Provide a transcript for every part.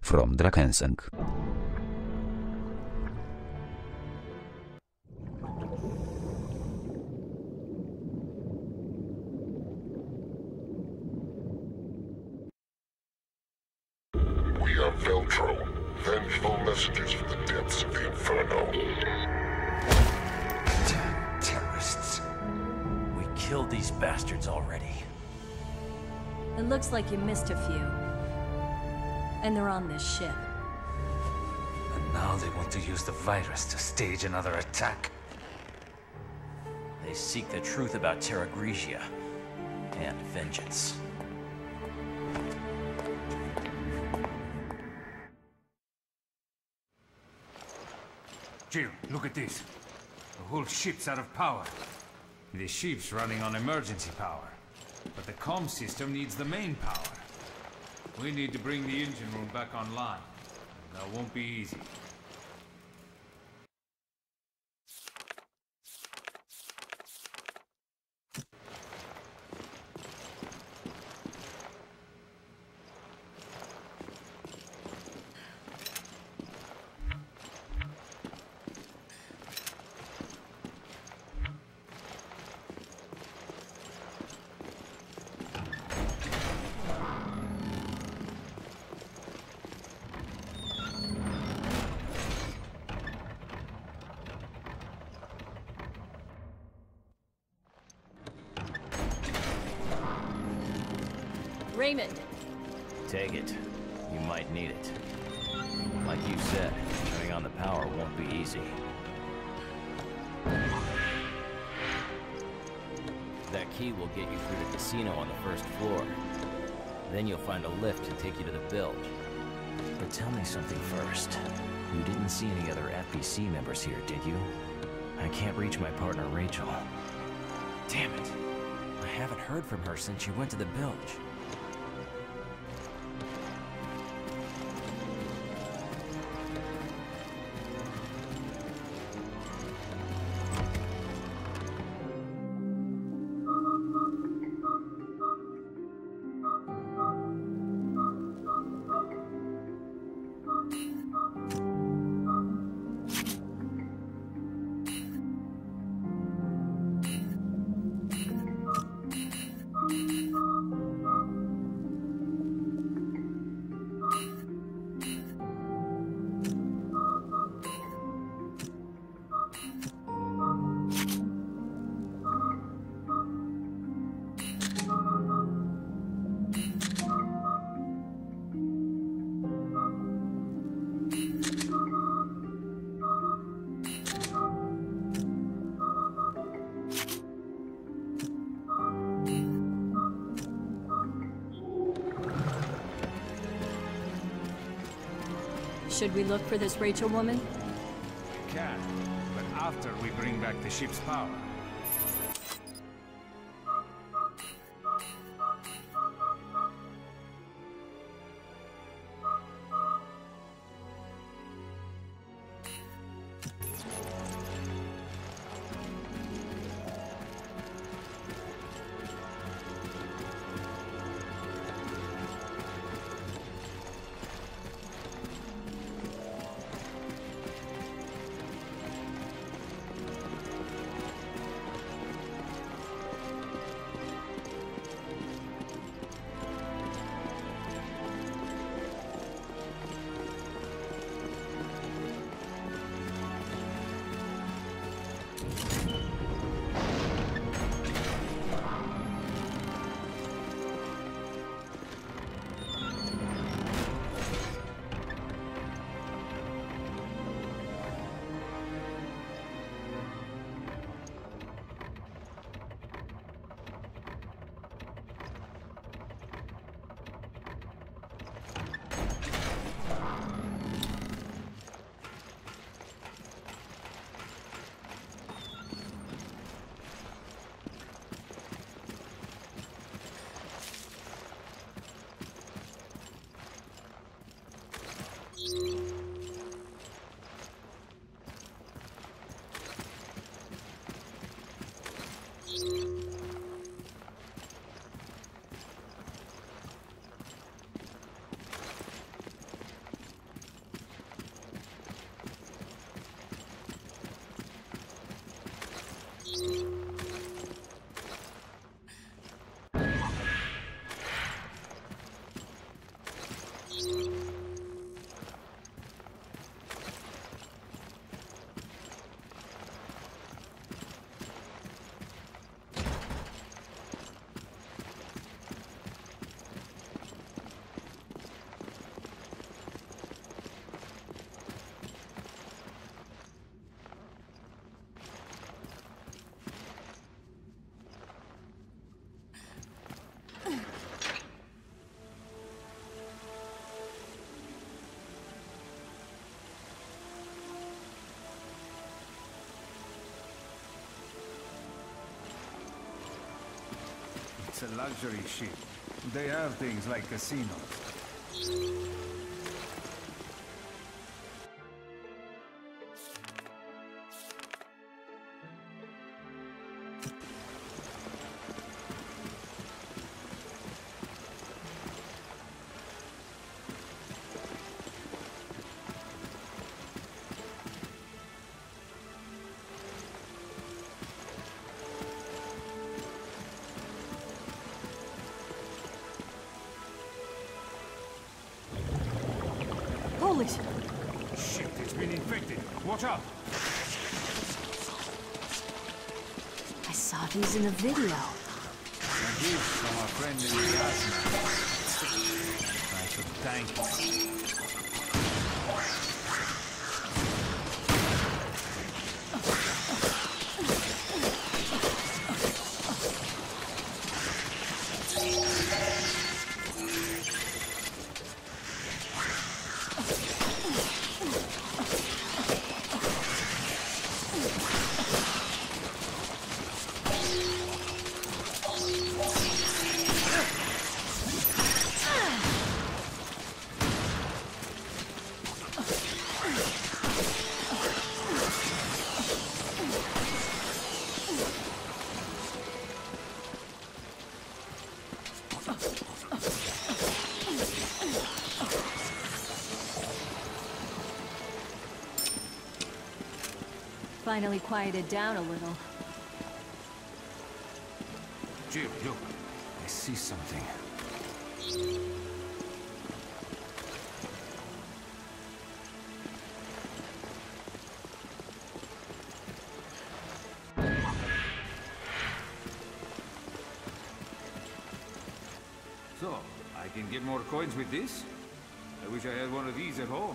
from Drakenseng. We are Veltro, vengeful messengers from the depths of the Inferno. Damn terrorists. We killed these bastards already. It looks like you missed a few. And they're on this ship. And now they want to use the virus to stage another attack. They seek the truth about Terra Grigia and vengeance. Jill, look at this. The whole ship's out of power. The ship's running on emergency power. But the comm system needs the main power. We need to bring the engine room back online. That won't be easy. Raymond! Take it. You might need it. Like you said, turning on the power won't be easy. That key will get you through the casino on the first floor. Then you'll find a lift to take you to the bilge. But tell me something first. You didn't see any other FBC members here, did you? I can't reach my partner, Rachel. Damn it. I haven't heard from her since she went to the bilge. Should we look for this Rachel woman? We can, but after we bring back the ship's power. It's a luxury ship. They have things like casinos. Holy shit! Shit, it's been infected. Watch out! I saw these in a video. And this from our friend in the Asma. I should thank you. Finally quieted down a little. Jill, look. I see something. So, I can get more coins with this? I wish I had one of these at home.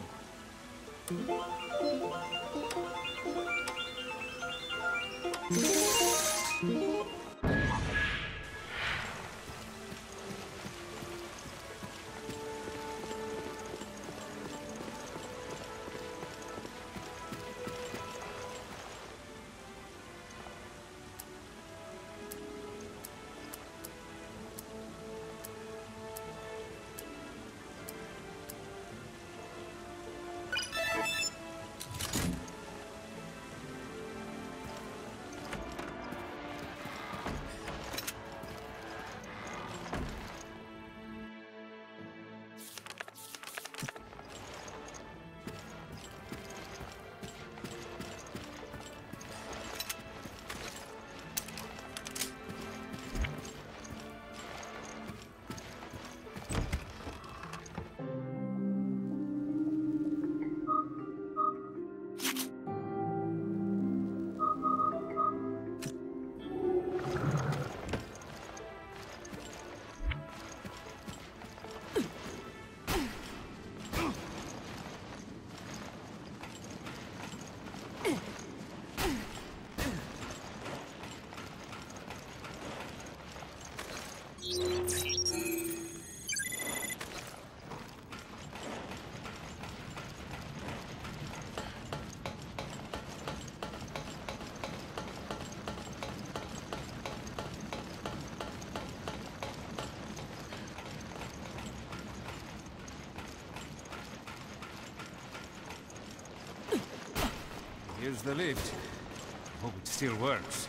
Here's the lift. Hope it still works.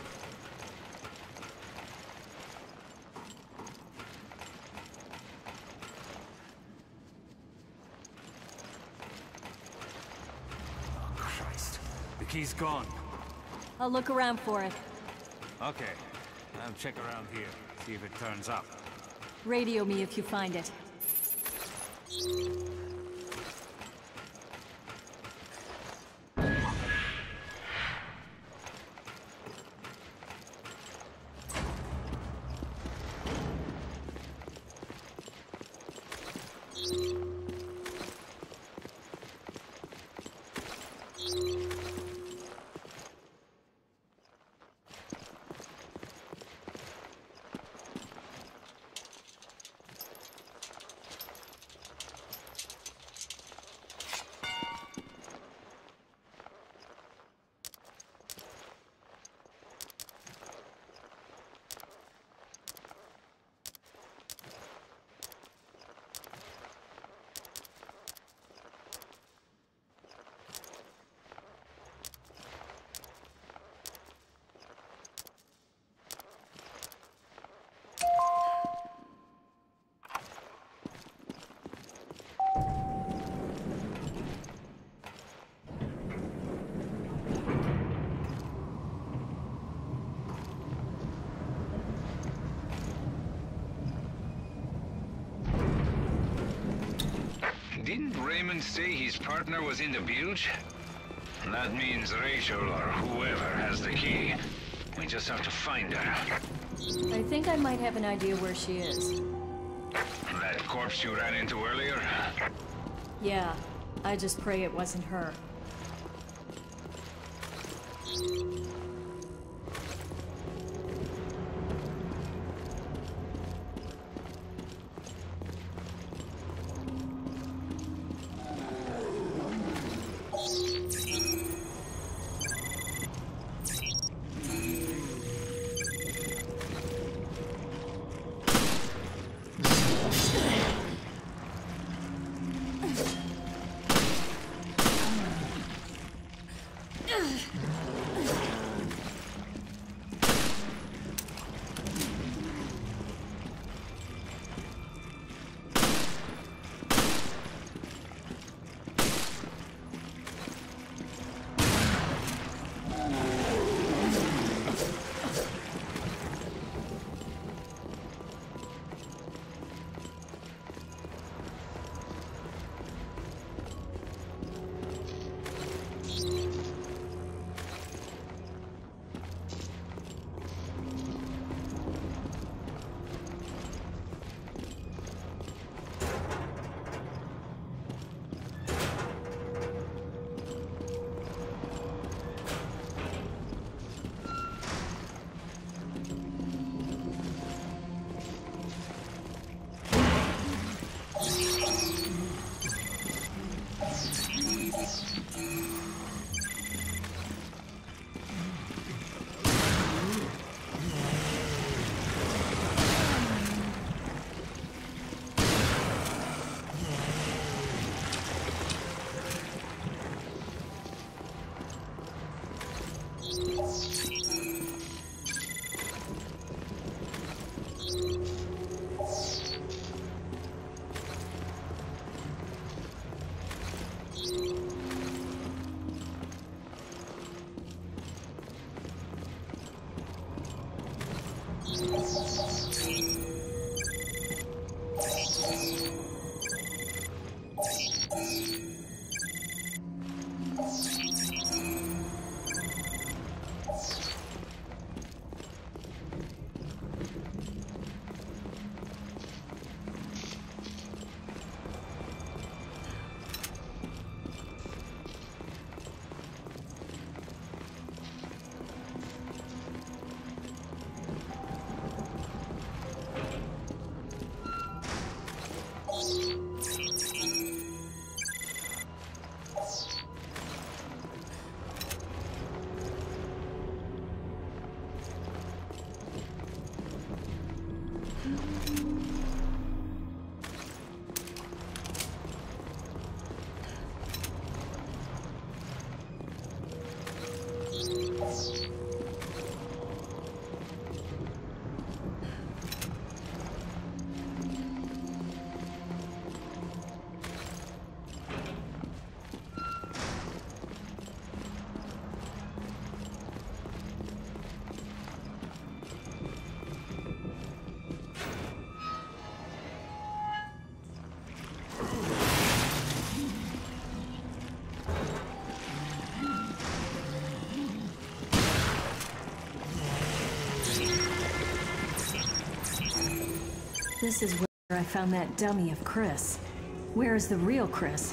Oh, Christ. The key's gone. I'll look around for it. Okay. I'll check around here, see if it turns up. Radio me if you find it. Didn't Raymond say his partner was in the bilge? That means Rachel or whoever has the key. We just have to find her. I think I might have an idea where she is. That corpse you ran into earlier? Yeah, I just pray it wasn't her. This is where I found that dummy of Chris. Where is the real Chris?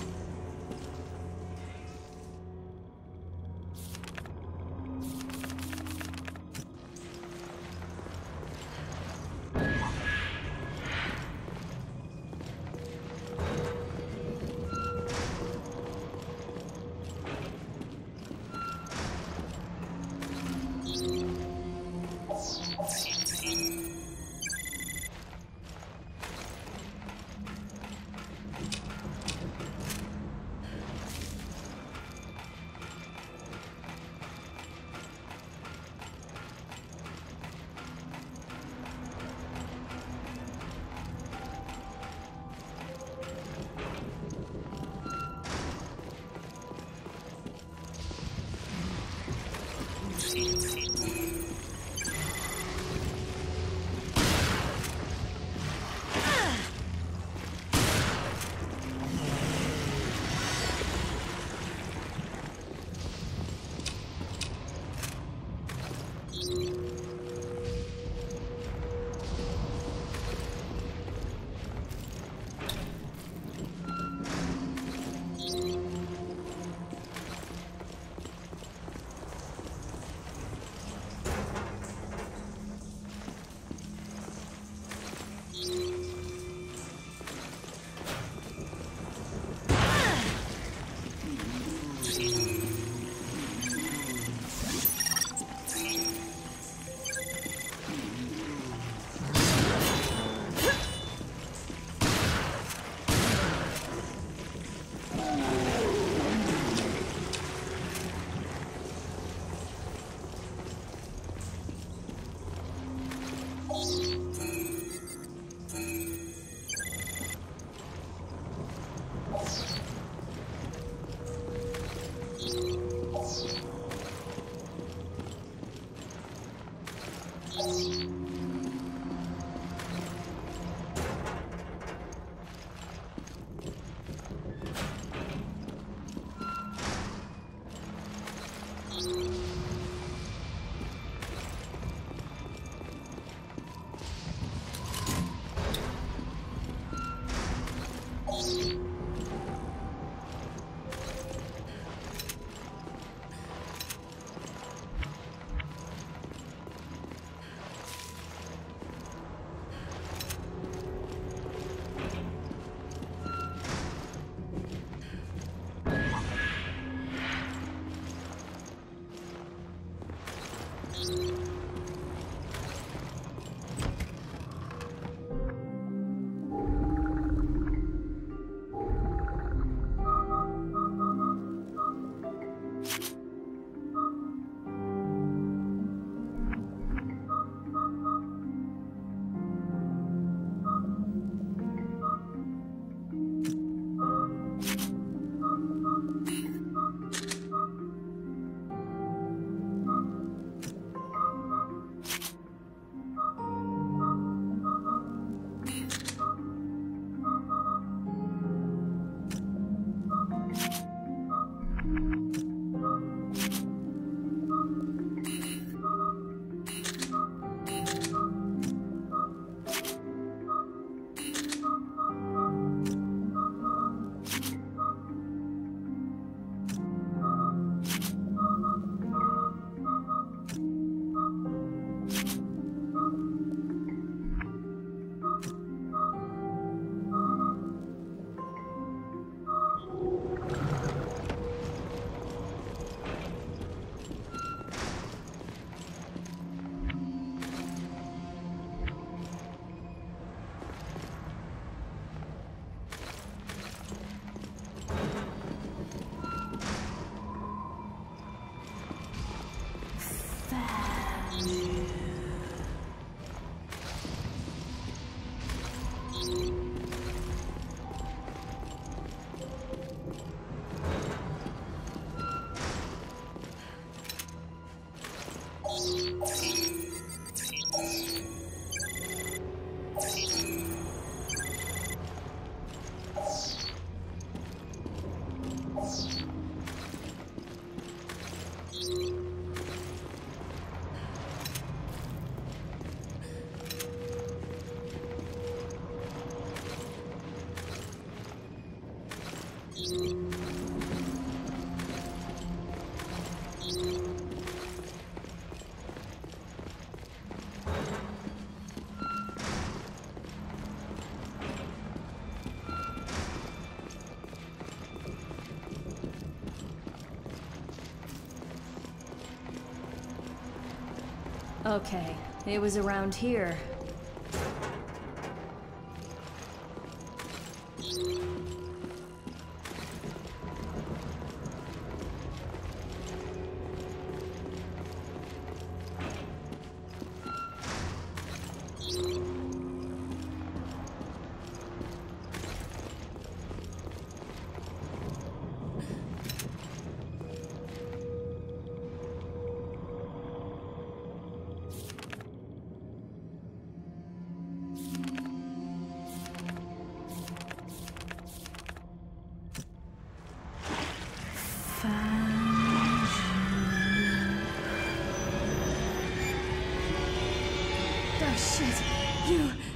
Okay, it was around here.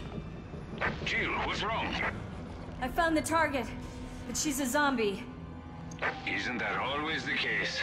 Jill, what's wrong? I found the target, but she's a zombie. Isn't that always the case?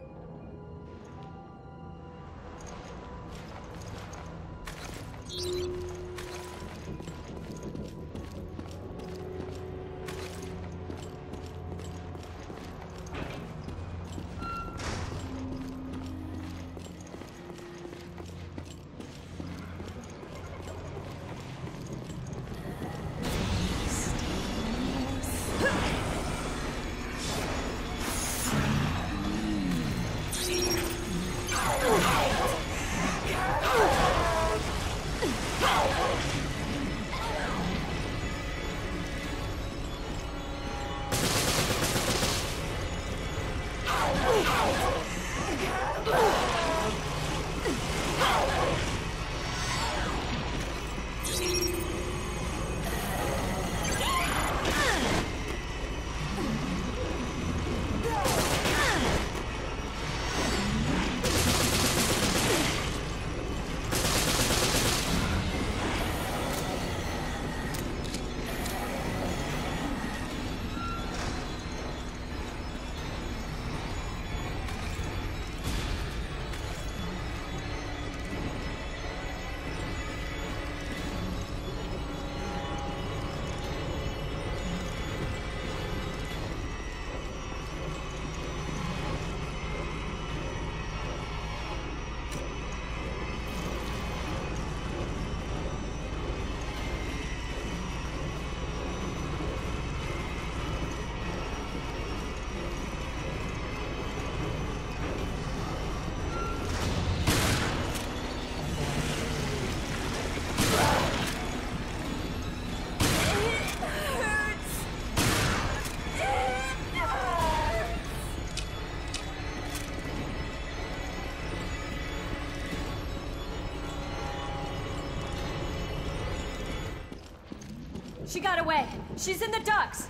She got away. She's in the ducts.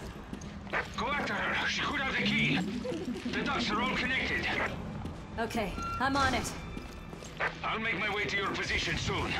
Go after her. She could have the key. The ducts are all connected. Okay, I'm on it. I'll make my way to your position soon.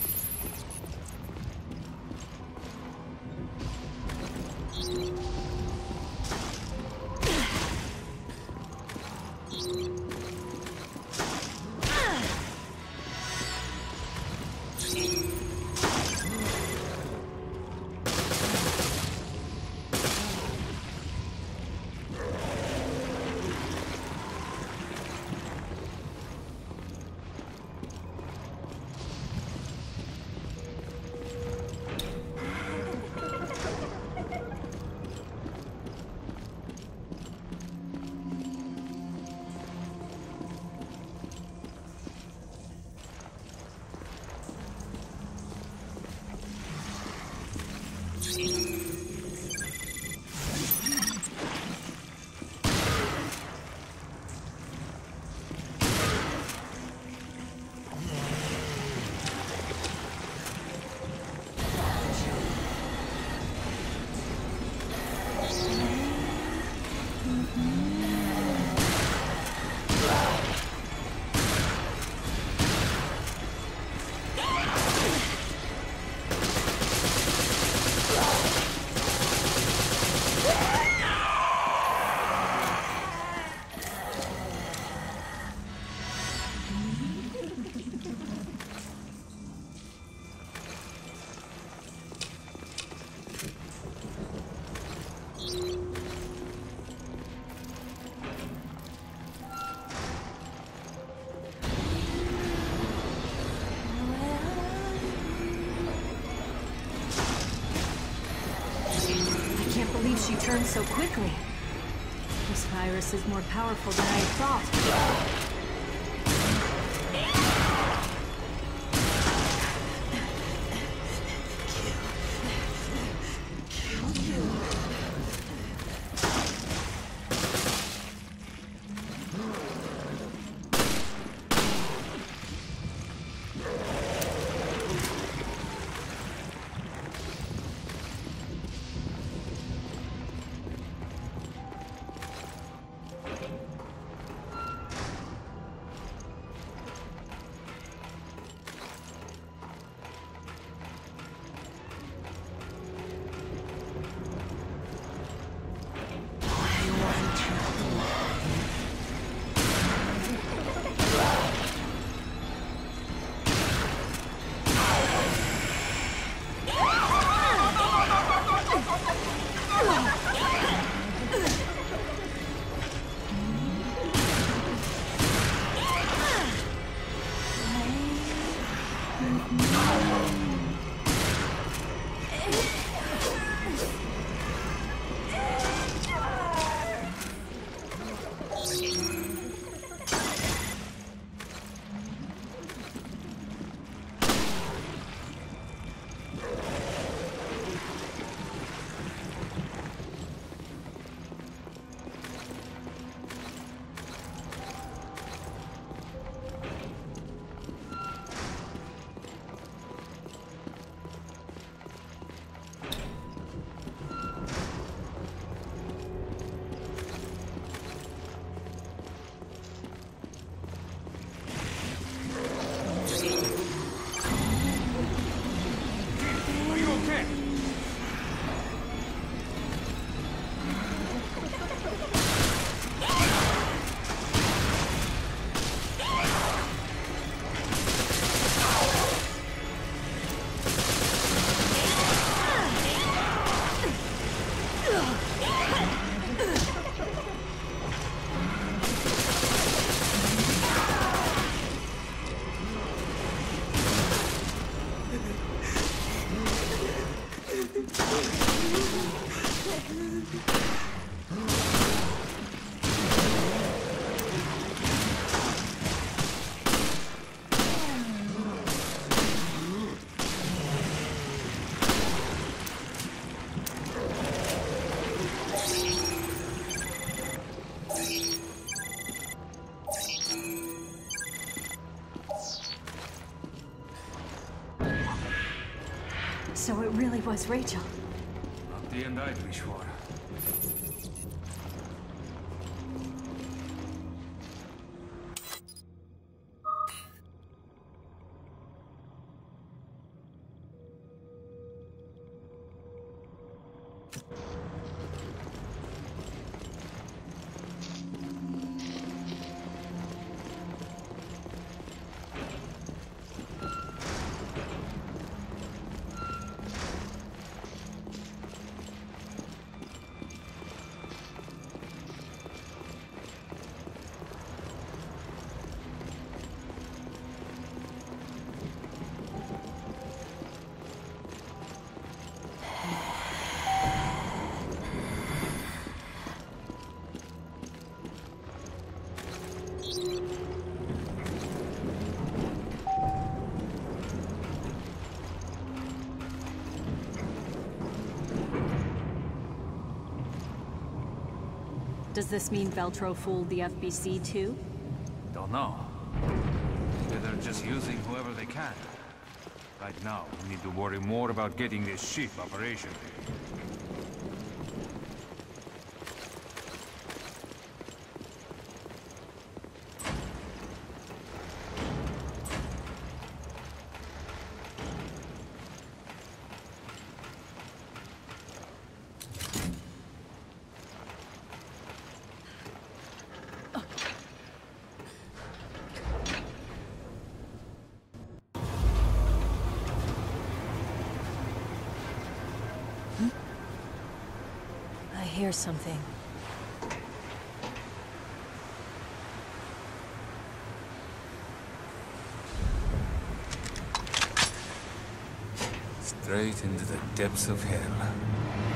She turned so quickly. This virus is more powerful than I thought. really was Rachel. Not the end I'd wish for. Does this mean Veltro fooled the FBC too? Don't know. Maybe they're just using whoever they can. Right now, we need to worry more about getting this ship operational. I hear something. Straight into the depths of hell.